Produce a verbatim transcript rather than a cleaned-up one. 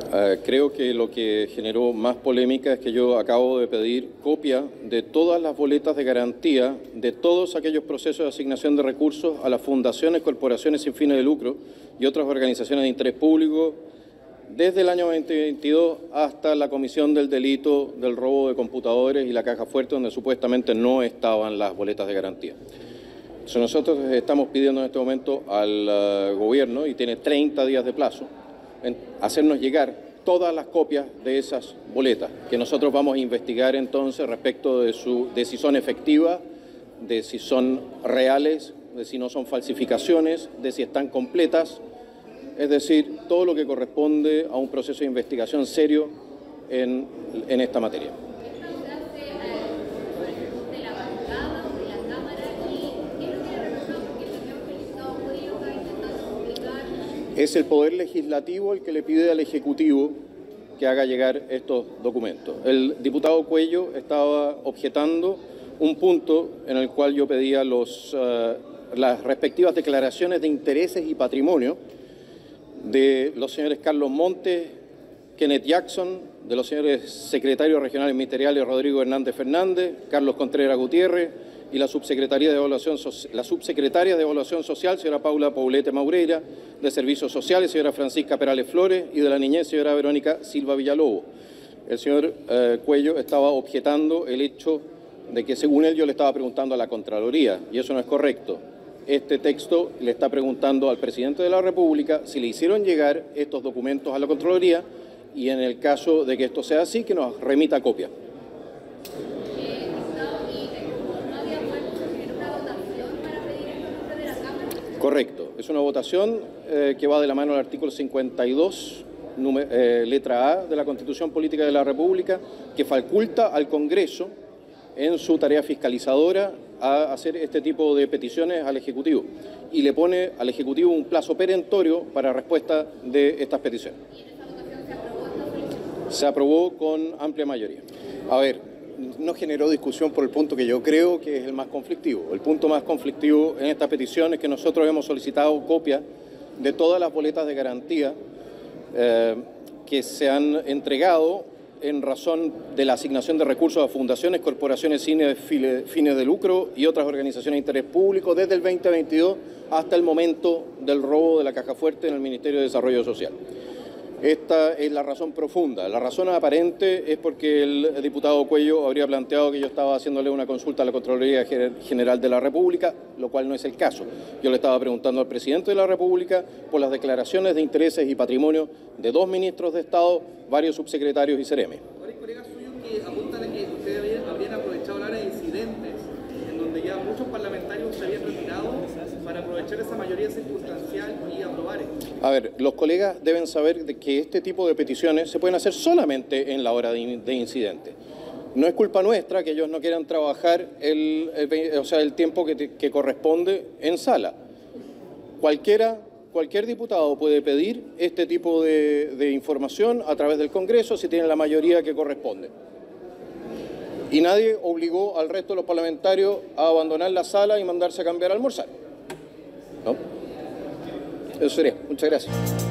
Uh, creo que lo que generó más polémica es que yo acabo de pedir copia de todas las boletas de garantía de todos aquellos procesos de asignación de recursos a las fundaciones, corporaciones sin fines de lucro y otras organizaciones de interés público desde el año dos mil veintidós hasta la comisión del delito del robo de computadores y la caja fuerte, donde supuestamente no estaban las boletas de garantía. Entonces nosotros estamos pidiendo en este momento al uh, gobierno, y tiene treinta días de plazo, en hacernos llegar todas las copias de esas boletas, que nosotros vamos a investigar entonces respecto de, su, de si son efectivas, de si son reales, de si no son falsificaciones, de si están completas, es decir, todo lo que corresponde a un proceso de investigación serio en, en esta materia. Es el Poder Legislativo el que le pide al Ejecutivo que haga llegar estos documentos. El diputado Cuello estaba objetando un punto en el cual yo pedía los, uh, las respectivas declaraciones de intereses y patrimonio de los señores Carlos Montes, Kenneth Jackson, de los señores secretarios regionales ministeriales Rodrigo Hernández Fernández, Carlos Contreras Gutiérrez, y la subsecretaria de Evaluación, la subsecretaria de Evaluación Social, señora Paula Poblete Maureira, de Servicios Sociales, señora Francisca Perales Flores, y de la Niñez, señora Verónica Silva Villalobos. El señor eh, Cuello estaba objetando el hecho de que, según él, yo le estaba preguntando a la Contraloría, y eso no es correcto. Este texto le está preguntando al presidente de la República si le hicieron llegar estos documentos a la Contraloría, y en el caso de que esto sea así, que nos remita copia. Correcto, es una votación eh, que va de la mano del artículo cincuenta y dos, número, eh, letra A de la Constitución Política de la República, que faculta al Congreso en su tarea fiscalizadora a hacer este tipo de peticiones al Ejecutivo y le pone al Ejecutivo un plazo perentorio para respuesta de estas peticiones. ¿Y en esta votación se aprobó esta solicitud? Se aprobó con amplia mayoría. A ver, no generó discusión por el punto que yo creo que es el más conflictivo. El punto más conflictivo en esta petición es que nosotros hemos solicitado copia de todas las boletas de garantía eh, que se han entregado en razón de la asignación de recursos a fundaciones, corporaciones sin fines de lucro y otras organizaciones de interés público desde el veinte veintidós hasta el momento del robo de la caja fuerte en el Ministerio de Desarrollo Social. Esta es la razón profunda. La razón aparente es porque el diputado Cuello habría planteado que yo estaba haciéndole una consulta a la Contraloría General de la República, lo cual no es el caso. Yo le estaba preguntando al presidente de la República por las declaraciones de intereses y patrimonio de dos ministros de Estado, varios subsecretarios y seremes. Hay colegas suyos que apuntan a que ustedes habrían aprovechado hablar de incidentes en donde ya muchos parlamentarios se habían retirado para aprovechar esa mayoría circunstancial y aprobar esto. A ver, los colegas deben saber de que este tipo de peticiones se pueden hacer solamente en la hora de, de incidente. No es culpa nuestra que ellos no quieran trabajar el, el, o sea, el tiempo que, te, que corresponde en sala. Cualquiera, cualquier diputado puede pedir este tipo de, de información a través del Congreso si tiene la mayoría que corresponde. Y nadie obligó al resto de los parlamentarios a abandonar la sala y mandarse a cambiar a almorzar, ¿no? Eso sería. Muchas gracias.